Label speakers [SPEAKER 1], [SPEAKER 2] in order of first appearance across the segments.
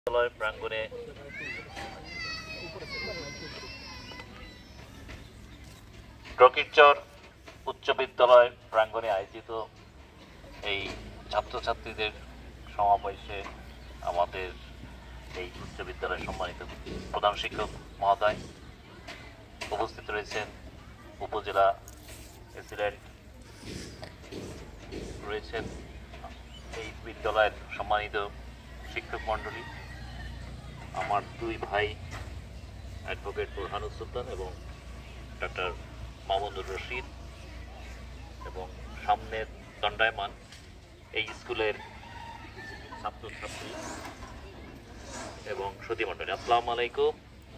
[SPEAKER 1] বিদ্যালয় প্রাঙ্গণে krokirchar উচ্চ বিদ্যালয় প্রাঙ্গণে আয়োজিত এই ছাত্রছাত্রীদের সমাবেশে আমাদের এই উচ্চ বিদ্যালয়ের সম্মানিত প্রধান শিক্ষক মহোদয় উপস্থিত রয়েছেন, উপজেলা প্রেসিডেন্ট রয়েছেন, এই বিদ্যালয়ের সম্মানিত শিক্ষক মণ্ডলী, আমার দুই ভাই অ্যাডভোকেট বুরহানুস সুলতান এবং ডক্টর মামুনুর রশিদ এবং সামনের দণ্ডায়মান এই স্কুলের ছাত্রছাত্রী এবং সুধী মণ্ডলী, আসসালামু আলাইকুম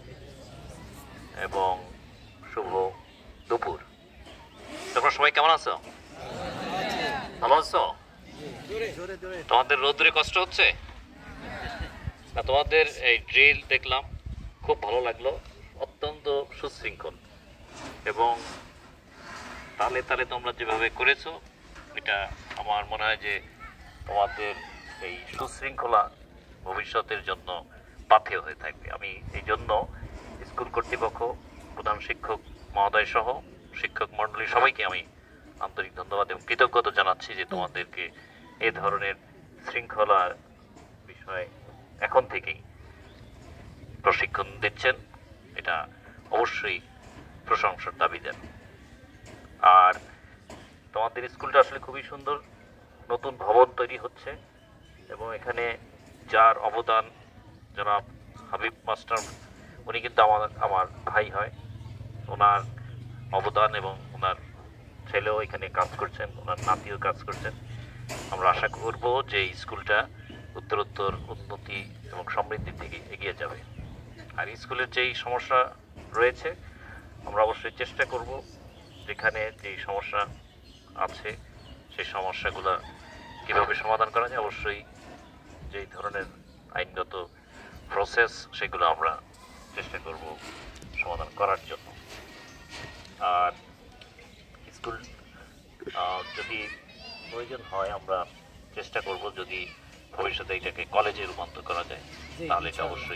[SPEAKER 1] এবং শুভ দুপুর। তোমরা সবাই কেমন আছো? ভালো আছো? তোমাদের রোদ্রে কষ্ট হচ্ছে না? তোমাদের এই ড্রিল দেখলাম, খুব ভালো লাগলো, অত্যন্ত সুশৃঙ্খল এবং তালে তালে তোমরা যেভাবে করেছো এটা আমার মনে হয় যে তোমাদের এই সুশৃঙ্খলা ভবিষ্যতের জন্য পাথেয় হয়ে থাকবে। আমি এই জন্য স্কুল কর্তৃপক্ষ, প্রধান শিক্ষক মহোদয় সহ শিক্ষক মণ্ডলী সবাইকে আমি আন্তরিক ধন্যবাদ এবং কৃতজ্ঞতা জানাচ্ছি যে তোমাদেরকে এ ধরনের শৃঙ্খলার বিষয়ে এখন থেকেই প্রশিক্ষণ দিচ্ছেন। এটা অবশ্যই প্রশংসার দাবিদার। আর তোমাদের স্কুলটা আসলে খুবই সুন্দর, নতুন ভবন তৈরি হচ্ছে এবং এখানে যার অবদান জনাব হাবিব মাস্টার, উনি কিন্তু আমার ভাই হয়, ওনার অবদান এবং ওনার ছেলেও এখানে কাজ করছেন, ওনার নাতিও কাজ করছেন। আমরা আশা করব যে এই স্কুলটা উত্তরোত্তর উন্নতি এবং সমৃদ্ধির দিকে এগিয়ে যাবে। আর স্কুলের যেই সমস্যা রয়েছে আমরা অবশ্যই চেষ্টা করব যেখানে যেই সমস্যা আছে সেই সমস্যাগুলো কীভাবে সমাধান করা যায়, অবশ্যই যেই ধরনের আইনগত প্রসেস সেগুলো আমরা চেষ্টা করব সমাধান করার জন্য। আর স্কুল যদি প্রয়োজন হয় আমরা চেষ্টা করব যদি ভবিষ্যতে এটাকে কলেজে রূপান্তর করা যায় তাহলে এটা অবশ্যই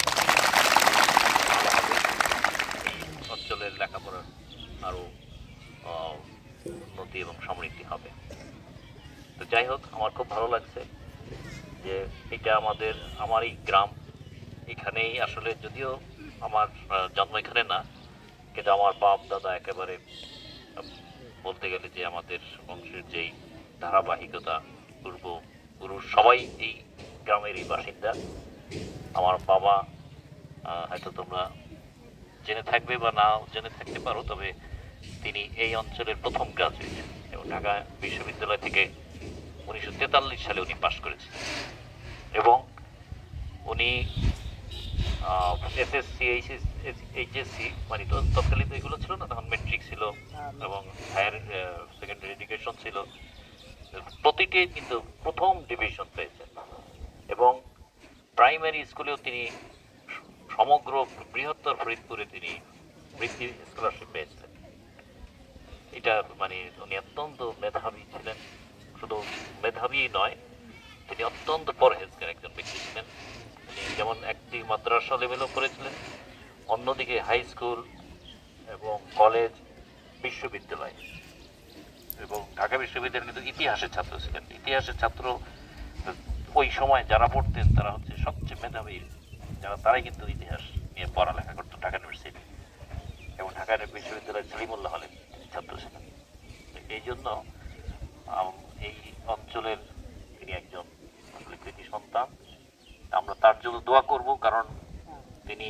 [SPEAKER 1] ভালো হবে, এই অঞ্চলের লেখাপড়ার আরও উন্নতি এবং সমৃদ্ধি হবে। তো যাই হোক, আমার খুব ভালো লাগছে যে এটা আমার এই গ্রাম, এখানেই আসলে যদিও আমার জন্ম এখানে না, কিন্তু আমার বাপ দাদা একেবারে বলতে গেলে যে আমাদের বংশের যেই ধারাবাহিকতা, পূর্বপুরুষ সবাই এই গ্রামেরই বাসিন্দা। আমার বাবা হয়তো তোমরা জেনে থাকবে বা না জেনে থাকতে পারো, তবে তিনি এই অঞ্চলের প্রথম গ্রাজুয়েট এবং ঢাকা বিশ্ববিদ্যালয় থেকে 1943 সালে উনি পাশ করেছেন এবং উনি এসএসসি, এইচএসসি মানে তৎকালীন এগুলো ছিল না, তখন মেট্রিক ছিল এবং হায়ার সেকেন্ডারি এডুকেশন ছিল, প্রতিটি কিন্তু প্রথম ডিভিশন পেয়েছেন এবং প্রাইমারি স্কুলেও তিনি সমগ্র বৃহত্তর ফরিদপুরে তিনি বৃত্তি স্কলারশিপ পেয়েছিলেন। এটা মানে উনি অত্যন্ত মেধাবী ছিলেন, শুধু মেধাবী নয়, তিনি অত্যন্ত পরহেজগার একজন ব্যক্তি ছিলেন। তিনি যেমন একটি মাদ্রাসা লেভেলও করেছিলেন, অন্যদিকে হাই স্কুল এবং কলেজ, বিশ্ববিদ্যালয় এবং ঢাকা বিশ্ববিদ্যালয় কিন্তু ইতিহাসের ছাত্র ছিলেন। ইতিহাসের ছাত্র ওই সময় যারা পড়তেন তারা হচ্ছে সবচেয়ে মেধাবী যারা, তারাই কিন্তু ইতিহাস নিয়ে পড়ালেখা করতো ঢাকা ইউনিভার্সিটি এবং ঢাকা বিশ্ববিদ্যালয়ের সলিমুল্লাহ হলের ছাত্র ছিলেন। এই জন্য এই অঞ্চলের তিনি একজন আসলে কৃতি সন্তান। আমরা তার জন্য দোয়া করব, কারণ তিনি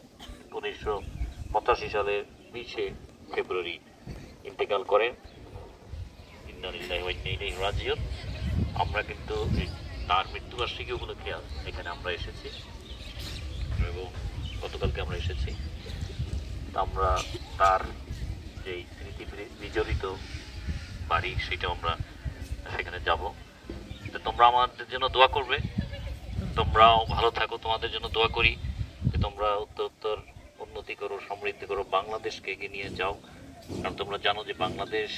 [SPEAKER 1] 1985 সালের 20 ফেব্রুয়ারি ইন্তেকাল করেন। ইন্না লিল্লাহি ওয়া ইন্না ইলাইহি রাজিউন। আমরা কিন্তু তার মৃত্যুবার্ষিকী উপলক্ষে এখানে আমরা এসেছি এবং গতকালকে আমরা এসেছি। আমরা তার যেই স্মৃতি বিজড়িত বাড়ি সেটা আমরা সেখানে যাব। তো তোমরা আমাদের জন্য দোয়া করবে, তোমরাও ভালো থাকো, তোমাদের জন্য দোয়া করি যে তোমরা উত্তর উন্নতি করো, সমৃদ্ধি করো, বাংলাদেশকে এগিয়ে নিয়ে যাও। কারণ তোমরা জানো যে বাংলাদেশ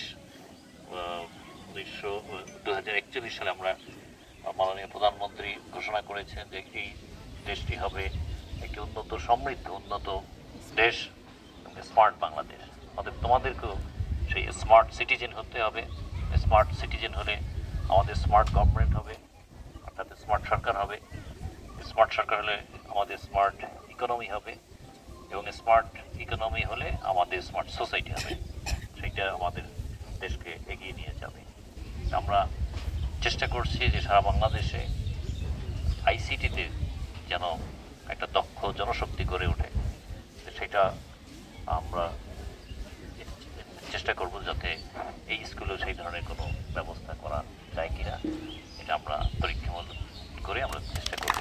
[SPEAKER 1] 2041 সালে আমরা মাননীয় প্রধানমন্ত্রী ঘোষণা করেছেন যে এই দেশটি হবে একটি উন্নত সমৃদ্ধ উন্নত দেশ, স্মার্ট বাংলাদেশ। অতএব তোমাদেরকেও সেই স্মার্ট সিটিজেন হতে হবে। স্মার্ট সিটিজেন হলে আমাদের স্মার্ট গভর্নমেন্ট হবে, অর্থাৎ স্মার্ট সরকার হবে। স্মার্ট সরকার হলে আমাদের স্মার্ট ইকোনমি হবে, এবং স্মার্ট ইকোনমি হলে আমাদের স্মার্ট সোসাইটি হবে। সেইটা আমাদের দেশকে এগিয়ে নিয়ে যাবে। আমরা চেষ্টা করছি যে সারা বাংলাদেশে আইসিটিতে যেন একটা দক্ষ জনশক্তি গড়ে ওঠে। সেটা আমরা চেষ্টা করব যাতে এই স্কুলেও সেই ধরনের কোনো ব্যবস্থা করা যায় কিনা, এটা আমরা পরীক্ষামূলক করে আমরা চেষ্টা করব।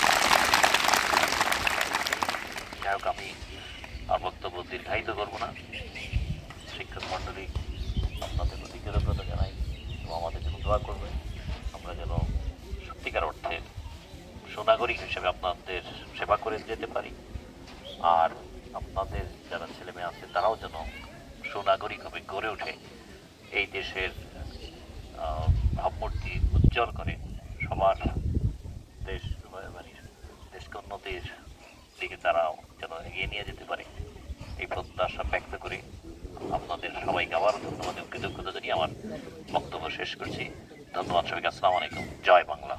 [SPEAKER 1] যাই হোক, আমি আর বক্তব্য দীর্ঘায়িত করব না। শিক্ষক মণ্ডলী, আপনাদের প্রতি কৃতজ্ঞতা জানাই এবং আমাদের জন্য দোয়া করবেন। আমরা যেন সত্যিকার অর্থে সুনাগরিক হিসেবে আপনাদের সেবা করে যেতে পারি, আর আপনাদের যারা ছেলেমেয়ে আছে তারাও যেন সুনাগরিক হবে, গড়ে ওঠে, এই দেশের ভাবমূর্তি উজ্জ্বল করে সবার দেশ মানে দেশকে উন্নতির দিকে তারাও যেন এগিয়ে নিয়ে যেতে পারে, এই প্রত্যাশা ব্যক্ত করে আপনাদের সবাইকে আবারও ধন্যবাদ এবং কৃতজ্ঞতা জানিয়ে আমার বক্তব্য শেষ করছি। ধন্যবাদ সবাইকে। আসসালামু আলাইকুম। জয় বাংলা।